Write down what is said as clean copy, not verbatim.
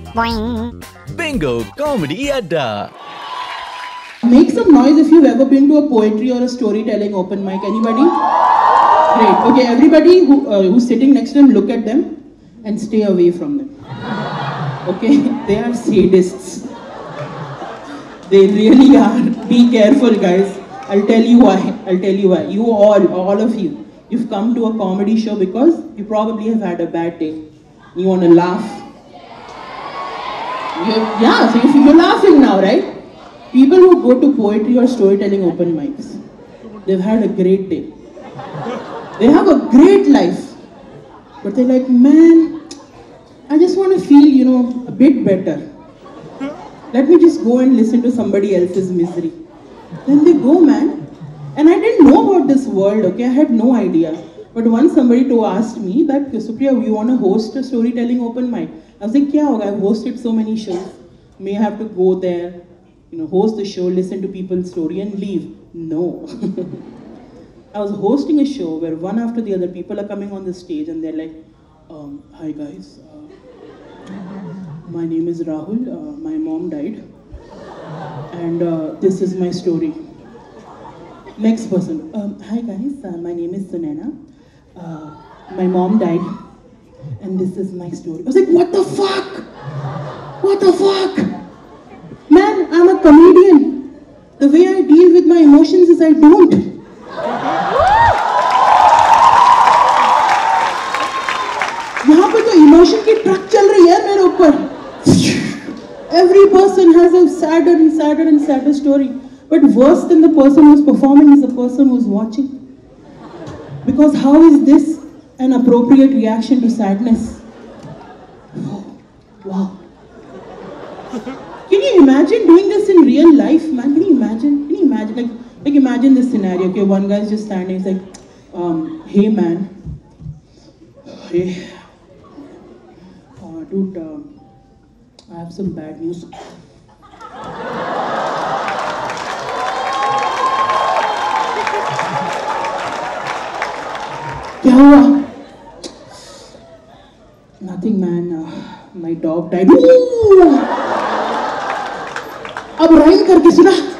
Bingo Comedy Adda. Make some noise if you've ever been to a poetry or a storytelling open mic. Anybody? Great. Okay, everybody who's sitting next to them, look at them and stay away from them. Okay? They are sadists. They really are. Be careful, guys. I'll tell you why. I'll tell you why. You all of you, you've come to a comedy show because you probably have had a bad day. You want to laugh. Yeah, so you're laughing now, right? People who go to poetry or storytelling open mics, they've had a great day. They have a great life. But they're like, man, I just want to feel, a bit better. Let me just go and listen to somebody else's misery. Then they go, man. And I didn't know about this world, okay? I had no idea. But once somebody asked me that, Supriya, you want to host a storytelling open mic? I was like, kya hoga? I've hosted so many shows. May I have to go there, host the show, listen to people's story and leave? No. I was hosting a show where one after the other people are coming on the stage and they're like, hi guys, my name is Rahul, my mom died and this is my story. Next person, hi guys, my name is Sunena, my mom died and this is my story. I was like, what the fuck? What the fuck? Man, I'm a comedian. The way I deal with my emotions is I don't. यहाँ पे तो emotion की truck चल रही है मेरे ऊपर. Every person has a sadder story. But worse than the person who's performing is the person who's watching. Because how is this an appropriate reaction to sadness? Oh, wow. Can you imagine doing this in real life, man? Can you imagine? Like imagine this scenario. Okay, one guy's just standing. He's like, hey man, hey, dude, I have some bad news. क्या हुआ? Nothing, man. My dog died. अब rhyme करके सुना.